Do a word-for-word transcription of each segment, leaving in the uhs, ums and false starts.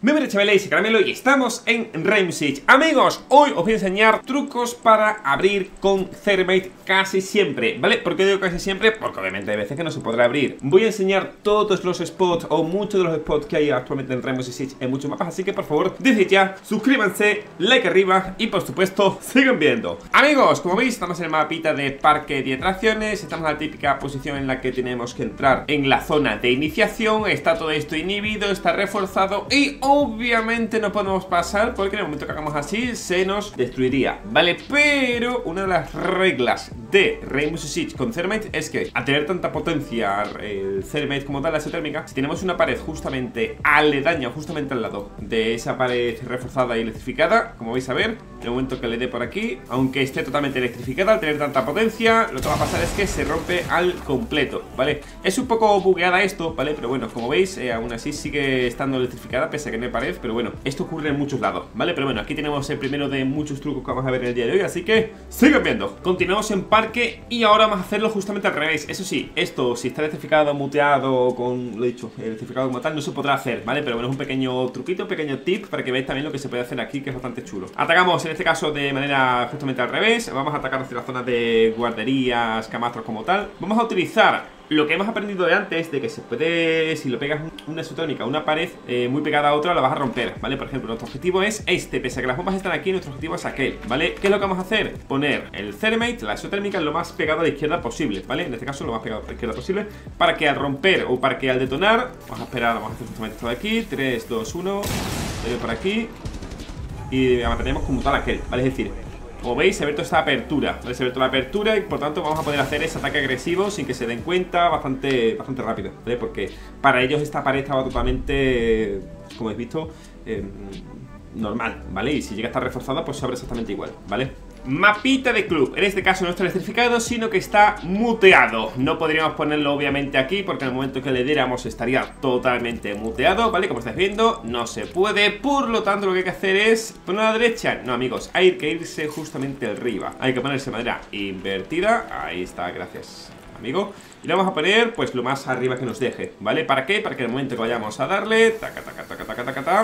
Muy bien, chavales, Caramelo y estamos en Rainbow Six. Amigos, hoy os voy a enseñar trucos para abrir con Thermite casi siempre, ¿vale? ¿Por qué digo casi siempre? Porque obviamente hay veces que no se podrá abrir. Voy a enseñar todos los spots o muchos de los spots que hay actualmente en Rainbow Six en muchos mapas, así que por favor, decid ya, suscríbanse, like arriba y por supuesto, sigan viendo. Amigos, como veis, estamos en el mapita de parque de atracciones. Estamos en la típica posición en la que tenemos que entrar en la zona de iniciación. Está todo esto inhibido, está reforzado y obviamente no podemos pasar porque en el momento que hagamos así se nos destruiría, ¿vale? Pero una de las reglas de Rainbow Six con Thermite es que al tener tanta potencia el Thermite como tal, la isotérmica, si tenemos una pared justamente aledaña, justamente al lado de esa pared reforzada y electrificada, como vais a ver, en el momento que le dé por aquí, aunque esté totalmente electrificada, al tener tanta potencia, lo que va a pasar es que se rompe al completo, ¿vale? Es un poco bugueada esto, ¿vale? Pero bueno, como veis, eh, aún así sigue estando electrificada, pese a que no hay pared, pero bueno, esto ocurre en muchos lados, ¿vale? Pero bueno, aquí tenemos el primero de muchos trucos que vamos a ver en el día de hoy, así que sigan viendo. Continuamos en parque y ahora vamos a hacerlo justamente al revés. Eso sí, esto, si está electrificado, muteado, con, lo he dicho, electrificado como tal, no se podrá hacer, ¿vale? Pero bueno, es un pequeño truquito, un pequeño tip para que veáis también lo que se puede hacer aquí, que es bastante chulo. Atacamos en este caso de manera justamente al revés. Vamos a atacar hacia la zona de guarderías, camastros como tal. Vamos a utilizar lo que hemos aprendido de antes, de que se puede, si lo pegas una isotónica, una pared eh, muy pegada a otra, la vas a romper, ¿vale? Por ejemplo, nuestro objetivo es este, pese a que las bombas están aquí, nuestro objetivo es aquel, ¿vale? ¿Qué es lo que vamos a hacer? Poner el Thermite, la isotérmica, lo más pegado a la izquierda posible, ¿vale? En este caso, lo más pegado a la izquierda posible, para que al romper o para que al detonar, vamos a esperar, vamos a hacer justamente esto de aquí, tres, dos, uno, le doy por aquí y mantenemos como tal aquel, ¿vale? Es decir, como veis, se ha abierto esta apertura, ¿vale? Se ha abierto la apertura y por tanto vamos a poder hacer ese ataque agresivo sin que se den cuenta, bastante, bastante rápido, ¿vale? Porque para ellos esta pared estaba totalmente, como habéis visto, eh, normal, ¿vale? Y si llega a estar reforzada, pues se abre exactamente igual, ¿vale? Mapita de club, en este caso no está electrificado, sino que está muteado. No podríamos ponerlo obviamente aquí porque en el momento que le diéramos estaría totalmente muteado, ¿vale? Como estáis viendo, no se puede. Por lo tanto, lo que hay que hacer es poner a la derecha. No, amigos, hay que irse justamente arriba. Hay que ponerse de manera invertida. Ahí está, gracias, amigo. Y lo vamos a poner, pues, lo más arriba que nos deje, ¿vale? ¿Para qué? Para que en el momento que vayamos a darle, taca, taca, taca, taca, taca, taca,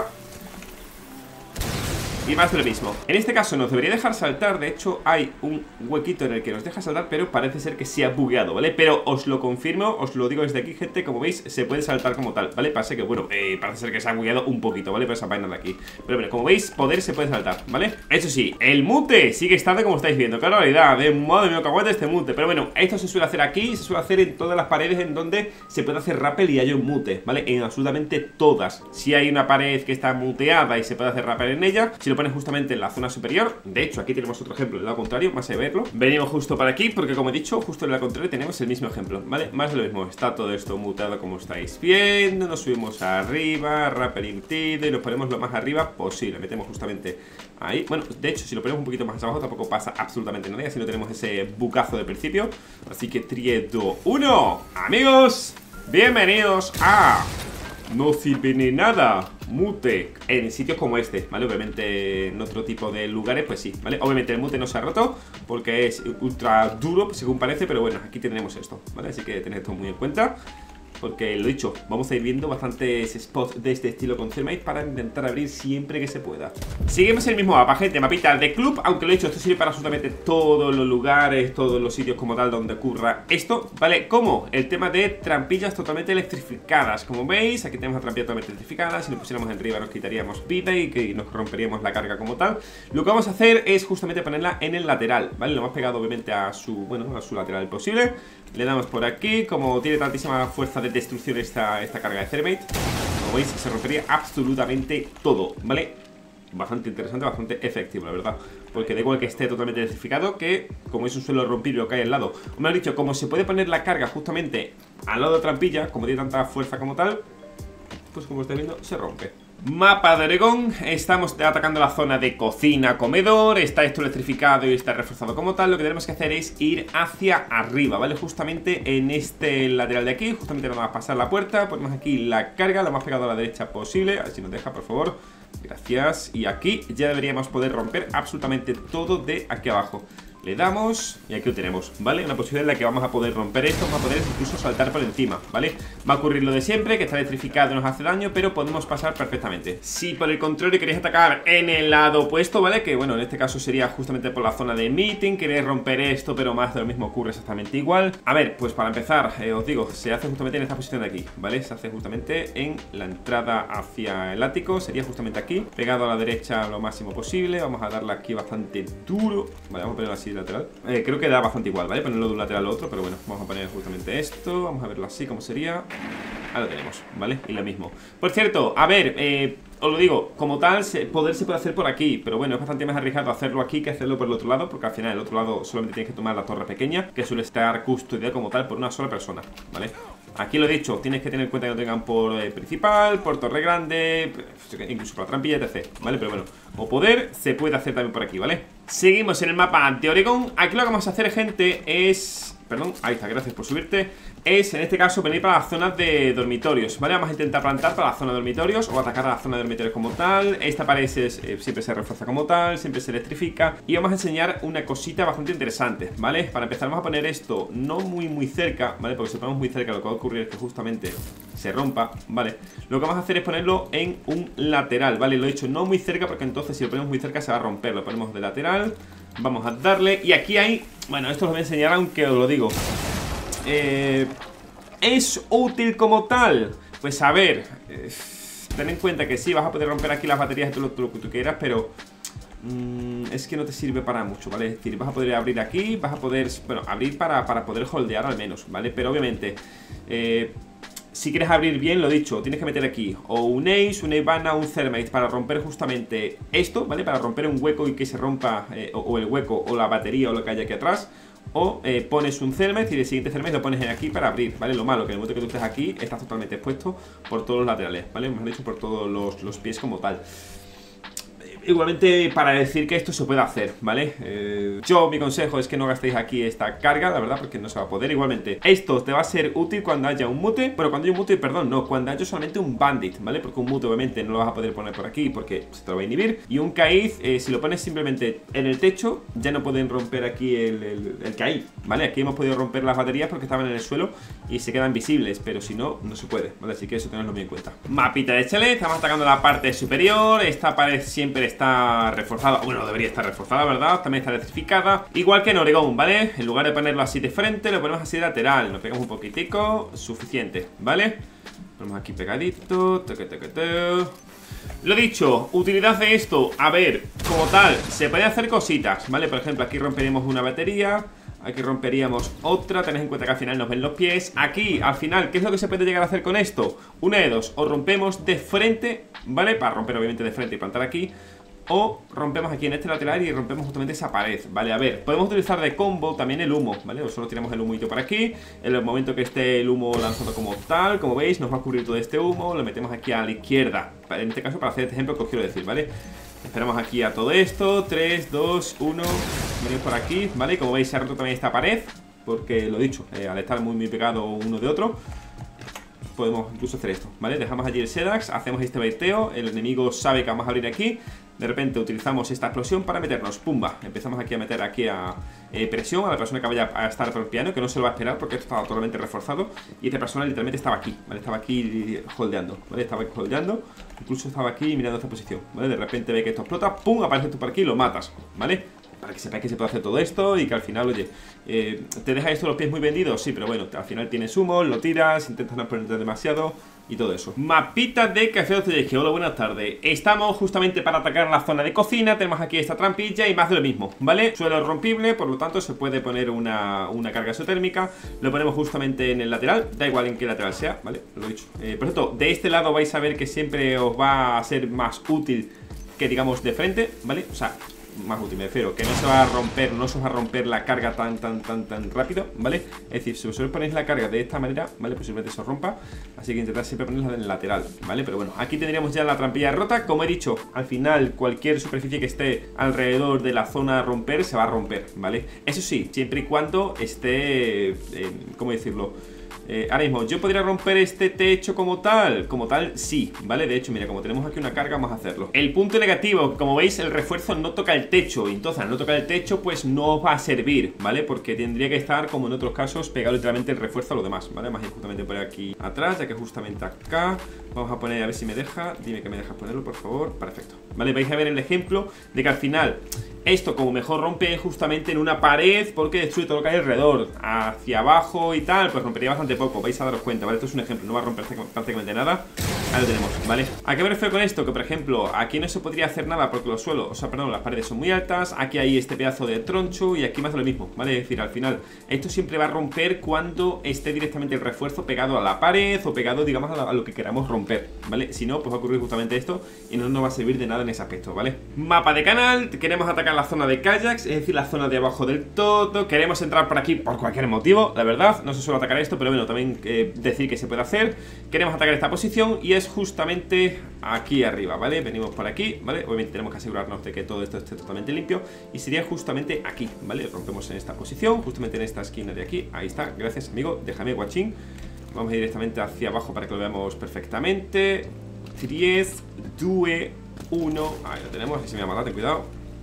y más de lo mismo. En este caso nos debería dejar saltar. De hecho hay un huequito en el que nos deja saltar, pero parece ser que se ha bugueado, ¿vale? Pero os lo confirmo, os lo digo desde aquí, gente. Como veis, se puede saltar como tal, ¿vale? Parece que, bueno, eh, parece ser que se ha bugueado un poquito, ¿vale? Por esa vaina de aquí. Pero bueno, como veis, poder se puede saltar, ¿vale? Eso sí, el mute sigue estando como estáis viendo. Qué realidad, de madre mía, que aguanta este mute. Pero bueno, esto se suele hacer aquí, se suele hacer en todas las paredes en donde se puede hacer rappel y hay un mute, ¿vale? En absolutamente todas. Si hay una pared que está muteada y se puede hacer rappel en ella, si lo pones justamente en la zona superior. De hecho, aquí tenemos otro ejemplo del lado contrario, más a verlo. Venimos justo para aquí, porque como he dicho, justo en el lado contrario tenemos el mismo ejemplo, ¿vale? Más de lo mismo, está todo esto mutado como estáis viendo. Nos subimos arriba, rappel impide, y nos ponemos lo más arriba posible. Metemos justamente ahí. Bueno, de hecho, si lo ponemos un poquito más abajo tampoco pasa absolutamente nada, así no tenemos ese bucazo de principio. Así que tres, dos, uno. Amigos, bienvenidos a No sirve ni nada mute en sitios como este, ¿vale? Obviamente en otro tipo de lugares, pues sí, ¿vale? Obviamente el mute no se ha roto porque es ultra duro, según parece, pero bueno, aquí tenemos esto, ¿vale? Así que tened esto muy en cuenta, porque lo dicho, vamos a ir viendo bastantes spots de este estilo con Thermite para intentar abrir siempre que se pueda. Seguimos el mismo mapa, gente, mapita de club. Aunque lo he dicho, esto sirve para absolutamente todos los lugares, todos los sitios como tal donde ocurra esto, ¿vale? Como el tema de trampillas totalmente electrificadas. Como veis, aquí tenemos la trampilla totalmente electrificada. Si lo pusiéramos arriba nos quitaríamos vida y que nos romperíamos la carga como tal. Lo que vamos a hacer es justamente ponerla en el lateral, ¿vale? Lo hemos pegado obviamente a su, bueno, a su lateral posible. Le damos por aquí, como tiene tantísima fuerza de destrucción esta, esta carga de Thermite, como veis, se rompería absolutamente todo, ¿vale? Bastante interesante, bastante efectivo, la verdad. Porque da igual que esté totalmente electrificado, que como es un suelo rompido lo que hay al lado. O me han dicho, como se puede poner la carga justamente al lado de la trampilla, como tiene tanta fuerza como tal, pues como estáis viendo, se rompe. Mapa de Oregón, estamos atacando la zona de cocina, comedor. Está esto electrificado y está reforzado como tal. Lo que tenemos que hacer es ir hacia arriba, ¿vale? Justamente en este lateral de aquí, justamente vamos a pasar la puerta. Ponemos aquí la carga, lo más pegado a la derecha posible. A ver si nos deja, por favor. Gracias. Y aquí ya deberíamos poder romper absolutamente todo de aquí abajo. Le damos y aquí lo tenemos, ¿vale? Una posibilidad en la que vamos a poder romper esto, vamos a poder incluso saltar por encima, ¿vale? Va a ocurrir lo de siempre, que está electrificado y nos hace daño, pero podemos pasar perfectamente. Si por el contrario queréis atacar en el lado opuesto, ¿vale? Que bueno, en este caso sería justamente por la zona de meeting, queréis romper esto, pero más de lo mismo ocurre exactamente igual. A ver, pues para empezar, eh, os digo, se hace justamente en esta posición de aquí, ¿vale? Se hace justamente en la entrada hacia el ático, sería justamente aquí, pegado a la derecha lo máximo posible. Vamos a darle aquí bastante duro, vale, vamos a ponerlo así lateral. Eh, creo que da bastante igual, ¿vale? Ponerlo de un lateral al otro, pero bueno, vamos a poner justamente esto. Vamos a verlo así, como sería. Ahí lo tenemos, ¿vale? Y lo mismo. Por cierto, a ver, eh, os lo digo, como tal, se, poder se puede hacer por aquí, pero bueno, es bastante más arriesgado hacerlo aquí que hacerlo por el otro lado, porque al final el otro lado solamente tienes que tomar la torre pequeña, que suele estar custodiada como tal por una sola persona, ¿vale? Aquí lo he dicho, tienes que tener en cuenta que lo tengan por eh, principal, por torre grande, incluso por la trampilla, etcétera, ¿vale? Pero bueno, o poder se puede hacer también por aquí, ¿vale? Seguimos en el mapa de Oregon. Aquí lo que vamos a hacer, gente, es... Perdón, ahí está, gracias por subirte. Es, en este caso, venir para las zonas de dormitorios, ¿vale? Vamos a intentar plantar para la zona de dormitorios o atacar a la zona de dormitorios como tal. Esta pared es, eh, siempre se refuerza como tal, siempre se electrifica. Y vamos a enseñar una cosita bastante interesante, ¿vale? Para empezar vamos a poner esto no muy muy cerca, ¿vale? Porque si lo ponemos muy cerca lo que va a ocurrir es que justamente se rompa, ¿vale? Lo que vamos a hacer es ponerlo en un lateral, ¿vale? Lo he dicho no muy cerca porque entonces si lo ponemos muy cerca se va a romper. Lo ponemos de lateral. Vamos a darle, y aquí hay... Bueno, esto os lo voy a enseñar aunque os lo digo. Eh, ¿Es útil como tal? Pues a ver, eh, ten en cuenta que sí, vas a poder romper aquí las baterías y todo lo, todo lo que tú quieras, pero... Mm, es que no te sirve para mucho, ¿vale? Es decir, vas a poder abrir aquí, vas a poder... Bueno, abrir para, para poder holdear al menos, ¿vale? Pero obviamente... Eh, si quieres abrir bien, lo dicho, tienes que meter aquí o un Ace, un Ivana, un Thermite para romper justamente esto, ¿vale? Para romper un hueco y que se rompa eh, o, o el hueco o la batería o lo que haya aquí atrás. O eh, pones un Thermite y el siguiente Thermite lo pones aquí para abrir, ¿vale? Lo malo que en el momento que tú estés aquí estás totalmente expuesto por todos los laterales, ¿vale? Mejor dicho, por todos los, los pies como tal. Igualmente para decir que esto se puede hacer, ¿vale? Eh, yo, mi consejo es que no gastéis aquí esta carga, la verdad, porque no se va a poder. Igualmente, esto te va a ser útil cuando haya un mute. Pero cuando haya un mute, perdón, no, cuando haya solamente un bandit, ¿vale? Porque un mute obviamente no lo vas a poder poner por aquí porque se te lo va a inhibir. Y un Kaiz, eh, si lo pones simplemente en el techo, ya no pueden romper aquí el, el, el Kaiz, ¿vale? Aquí hemos podido romper las baterías porque estaban en el suelo y se quedan visibles, pero si no, no se puede, ¿vale? Así que eso tenedlo muy en cuenta. Mapita de chalet, estamos atacando la parte superior. Esta pared siempre está está reforzada, bueno, debería estar reforzada, ¿verdad? También está electrificada, igual que en Oregon, ¿vale? En lugar de ponerlo así de frente, lo ponemos así de lateral. Nos pegamos un poquitico, suficiente, ¿vale? Ponemos aquí pegadito, toque, toque, toque. Lo dicho, utilidad de esto, a ver, como tal, se puede hacer cositas, ¿vale? Por ejemplo, aquí romperíamos una batería, aquí romperíamos otra. Tened en cuenta que al final nos ven los pies. Aquí, al final, ¿qué es lo que se puede llegar a hacer con esto? Una de dos, o rompemos de frente, ¿vale? Para romper obviamente de frente y plantar aquí, o rompemos aquí en este lateral y rompemos justamente esa pared, ¿vale? A ver, podemos utilizar de combo también el humo, ¿vale? O solo tiramos el humito para aquí. En el momento que esté el humo lanzado como tal, como veis, nos va a cubrir todo este humo. Lo metemos aquí a la izquierda, en este caso para hacer este ejemplo que os quiero decir, ¿vale? Esperamos aquí a todo esto, tres, dos, uno. Venimos por aquí, ¿vale? Como veis se ha roto también esta pared, porque lo dicho, eh, al estar muy muy pegado uno de otro, podemos incluso hacer esto, ¿vale? Dejamos allí el Sedax, hacemos este baiteo, el enemigo sabe que vamos a abrir aquí. De repente utilizamos esta explosión para meternos, pumba. Empezamos aquí a meter aquí a eh, presión a la persona que vaya a estar por el piano, que no se lo va a esperar porque esto estaba totalmente reforzado. Y esta persona literalmente estaba aquí, ¿vale? Estaba aquí holdeando, ¿vale? Estaba holdeando, incluso estaba aquí mirando esta posición, ¿vale? De repente ve que esto explota, pum, aparece tú por aquí y lo matas, ¿vale? Para que sepáis que se puede hacer todo esto y que al final, oye, eh, ¿te deja esto los pies muy vendidos? Sí, pero bueno, al final tienes humo, lo tiras, intentas no ponerte demasiado y todo eso. Mapita de Café Dostoyevsky. Hola, buenas tardes. Estamos justamente para atacar la zona de cocina. Tenemos aquí esta trampilla y más de lo mismo, ¿vale? Suelo rompible, por lo tanto se puede poner una, una carga isotérmica. Lo ponemos justamente en el lateral, da igual en qué lateral sea, ¿vale? Lo he dicho. Eh, por cierto, de este lado vais a ver que siempre os va a ser más útil que digamos de frente, ¿vale? O sea, más útil, me refiero, que no se va a romper, no se os va a romper la carga tan, tan, tan, tan rápido, ¿vale? Es decir, si vosotros ponéis la carga de esta manera, ¿vale? Posiblemente se os rompa, así que intentad siempre ponerla en el lateral, ¿vale? Pero bueno, aquí tendríamos ya la trampilla rota. Como he dicho, al final cualquier superficie que esté alrededor de la zona a romper, se va a romper, ¿vale? Eso sí, siempre y cuando esté, eh, ¿cómo decirlo? eh, ahora mismo, ¿yo podría romper este techo como tal? Como tal, sí, ¿vale? De hecho, mira, como tenemos aquí una carga, vamos a hacerlo. El punto negativo, como veis, el refuerzo no toca el techo. Y entonces, al no tocar el techo, pues no va a servir, ¿vale? Porque tendría que estar, como en otros casos, pegado literalmente el refuerzo a lo demás, ¿vale? Vamos a ir justamente por aquí atrás, ya que justamente acá. Vamos a poner, a ver si me deja. Dime que me dejas ponerlo, por favor. Perfecto. Vale, vais a ver el ejemplo de que al final esto como mejor rompe justamente en una pared, porque destruye todo lo que hay alrededor. Hacia abajo y tal, pues rompería bastante poco. Vais a daros cuenta, ¿vale? Esto es un ejemplo, no va a romper prácticamente nada. Ahí lo tenemos, ¿vale? ¿A qué me refiero con esto? Que por ejemplo, aquí no se podría hacer nada porque los suelos, o sea, perdón, las paredes son muy altas. Aquí hay este pedazo de troncho y aquí más de lo mismo, ¿vale? Es decir, al final, esto siempre va a romper cuando esté directamente el refuerzo pegado a la pared o pegado, digamos, a lo que queramos romper, ¿vale? Si no, pues va a ocurrir justamente esto y no nos va a servir de nada en ese aspecto, ¿vale? Mapa de canal, queremos atacar la zona de kayaks, es decir, la zona de abajo del todo. Queremos entrar por aquí por cualquier motivo, la verdad, no se suele atacar esto, pero bueno, también eh, decir que se puede hacer. Queremos atacar esta posición y es justamente aquí arriba, ¿vale? Venimos por aquí, ¿vale? Obviamente tenemos que asegurarnos de que todo esto esté totalmente limpio y sería justamente aquí, ¿vale? Rompemos en esta posición, justamente en esta esquina de aquí, ahí está, gracias amigo, déjame guachín. Vamos a ir directamente hacia abajo para que lo veamos perfectamente. tres, dos, uno, ahí lo tenemos, ahí se me va a matar, ten cuidado.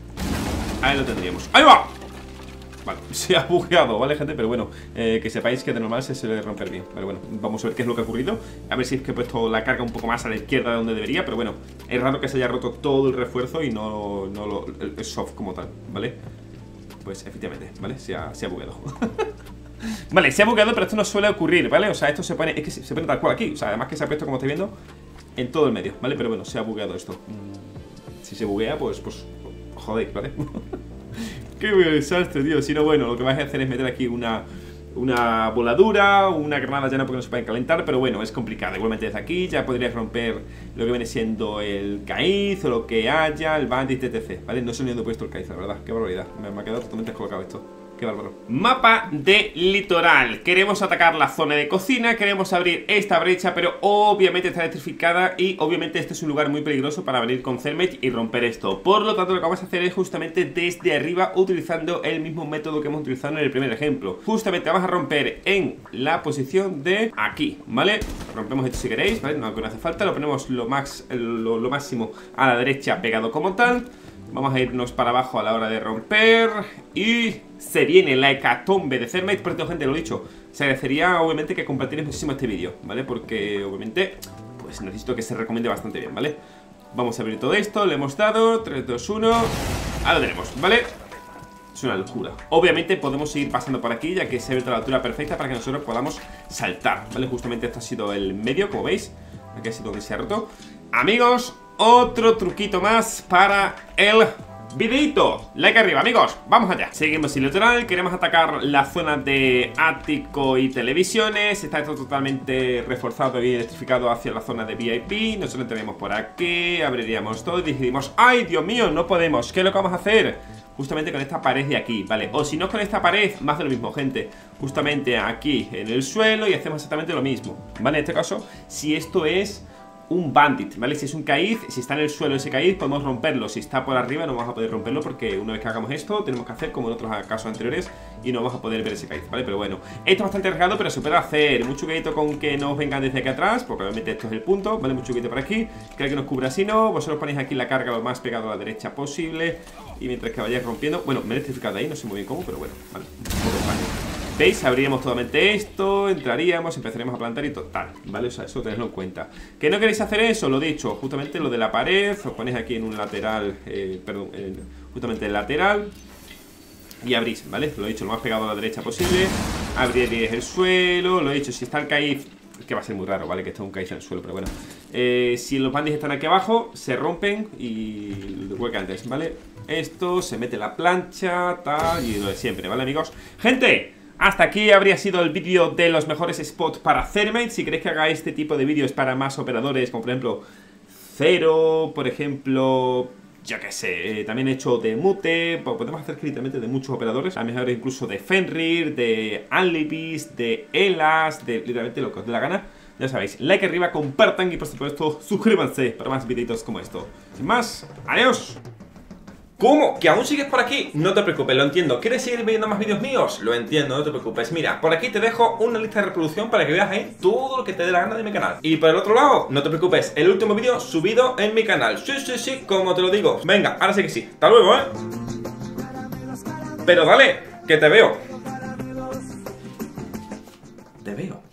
Ahí lo tendríamos, ¡ahí va! Vale, se ha bugueado, ¿vale, gente? Pero bueno, eh, que sepáis que de normal se suele romper bien. Vale, bueno, vamos a ver qué es lo que ha ocurrido. A ver si es que he puesto la carga un poco más a la izquierda de donde debería. Pero bueno, es raro que se haya roto todo el refuerzo y no, no lo, el soft como tal, ¿vale? Pues efectivamente, ¿vale? Se ha, se ha bugueado. Vale, se ha bugueado, pero esto no suele ocurrir, ¿vale? O sea, esto se pone, es que se, se pone tal cual aquí. O sea, además que se ha puesto, como estáis viendo, en todo el medio, ¿vale? Pero bueno, se ha bugueado esto. Si se buguea, pues, pues, joder, ¿vale? Qué desastre, tío. Si no, bueno, lo que vais a hacer es meter aquí una, una voladura, una granada llana porque no se pueden calentar. Pero bueno, es complicado. Igualmente desde aquí ya podrías romper lo que viene siendo el caíz o lo que haya, el bandit, etcétera, ¿vale? No sé ni dónde he puesto el caíz, la verdad. Qué barbaridad. Me, me ha quedado totalmente descolocado esto. Qué bárbaro. Mapa de litoral. Queremos atacar la zona de cocina, queremos abrir esta brecha, pero obviamente está electrificada y obviamente este es un lugar muy peligroso para venir con Thermite y romper esto. Por lo tanto, lo que vamos a hacer es justamente desde arriba, utilizando el mismo método que hemos utilizado en el primer ejemplo. Justamente vamos a romper en la posición de aquí, ¿vale? Rompemos esto si queréis, ¿vale? No, no hace falta, lo ponemos lo, max, lo, lo máximo a la derecha pegado como tal. Vamos a irnos para abajo a la hora de romper. Y se viene la hecatombe de Thermite. Por cierto, gente, lo he dicho, se agradecería obviamente que compartierais muchísimo este vídeo, ¿vale? Porque obviamente, pues necesito que se recomiende bastante bien, ¿vale? Vamos a abrir todo esto, le hemos dado tres, dos, uno. Ahora lo tenemos, ¿vale? Es una locura. Obviamente podemos seguir pasando por aquí, ya que se ha abierto la altura perfecta para que nosotros podamos saltar, ¿vale? Justamente esto ha sido el medio, como veis. Aquí ha sido donde se ha roto. Amigos, otro truquito más para el videito. Like arriba, amigos, vamos allá. Seguimos sin litoral, queremos atacar la zona de ático y televisiones. Está esto totalmente reforzado y electrificado hacia la zona de V I P. Nosotros tenemos por aquí, abriríamos todo y decidimos, ¡ay, Dios mío, no podemos! ¿Qué es lo que vamos a hacer? Justamente con esta pared de aquí, ¿vale? O si no con esta pared, más de lo mismo, gente. Justamente aquí en el suelo y hacemos exactamente lo mismo, ¿vale? En este caso, si esto es un bandit, ¿vale? Si es un caíz, si está en el suelo ese caíz, podemos romperlo. Si está por arriba no vamos a poder romperlo porque una vez que hagamos esto, tenemos que hacer como en otros casos anteriores y no vamos a poder ver ese caíz, ¿vale? Pero bueno, esto es bastante arriesgado, pero se puede hacer. Mucho cuidado con que no os vengan desde aquí atrás, porque obviamente esto es el punto, ¿vale? Mucho cuidado por aquí, que alguien nos cubra. Si no, vosotros ponéis aquí la carga lo más pegado a la derecha posible y mientras que vayáis rompiendo, bueno, me he electrificado ahí, no sé muy bien cómo, pero bueno, vale, un poco extraño. ¿Veis? Abriríamos totalmente esto, entraríamos, empezaríamos a plantar y total, ¿vale? O sea, eso tenedlo en cuenta. ¿Que no queréis hacer eso? Lo dicho, justamente lo de la pared, os ponéis aquí en un lateral, eh, perdón, eh, justamente el lateral y abrís, ¿vale? Lo he dicho, lo más pegado a la derecha posible. Abriréis el suelo, lo he dicho, si está el caíz, que va a ser muy raro, ¿vale? Que esté un caíz en el suelo, pero bueno. Eh, si los bandits están aquí abajo, se rompen y igual que antes, ¿vale? Esto, se mete la plancha, tal, y lo de siempre, ¿vale, amigos? ¡Gente! Hasta aquí habría sido el vídeo de los mejores spots para Thermite. Si queréis que haga este tipo de vídeos para más operadores, como por ejemplo Zero, por ejemplo, yo qué sé, eh, también he hecho de Mute, podemos hacer literalmente de muchos operadores, a lo mejor incluso de Fenrir, de Anlibis, de Elas, de literalmente lo que os dé la gana. Ya sabéis, like arriba, compartan y por supuesto suscríbanse para más videitos como esto. Sin más, adiós. ¿Cómo? ¿Que aún sigues por aquí? No te preocupes, lo entiendo. ¿Quieres seguir viendo más vídeos míos? Lo entiendo, no te preocupes. Mira, por aquí te dejo una lista de reproducción para que veas ahí todo lo que te dé la gana de mi canal. Y por el otro lado, no te preocupes, el último vídeo subido en mi canal. Sí, sí, sí, como te lo digo. Venga, ahora sí que sí. Hasta luego, ¿eh? Pero dale, que te veo. Te veo.